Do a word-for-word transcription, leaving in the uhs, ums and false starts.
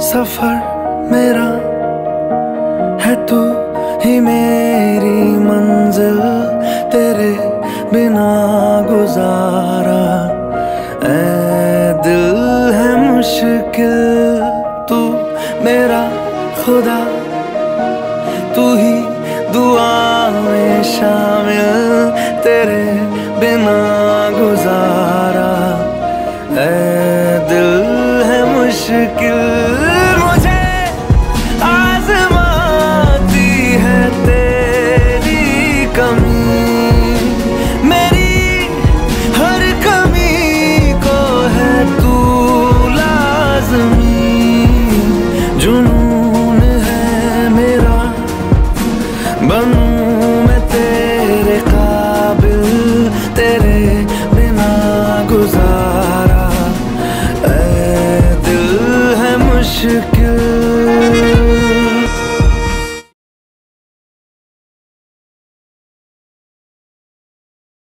सफर मेरा है तू ही मेरी मंजिल, तेरे बिना गुजारा ऐ दिल है मुश्किल। तू मेरा खुदा, तू ही दुआ में शामिल, तेरे बिना गुजारा ऐ दिल है मुश्किल। मुझे आज़माती है तेरी कमी, मेरी हर कमी को है तू लाज़मी। जुनून है मेरा, बनूं मैं तेरे काबिल, तेरे बिना गुजारा ऐ दिल है मुश्किल।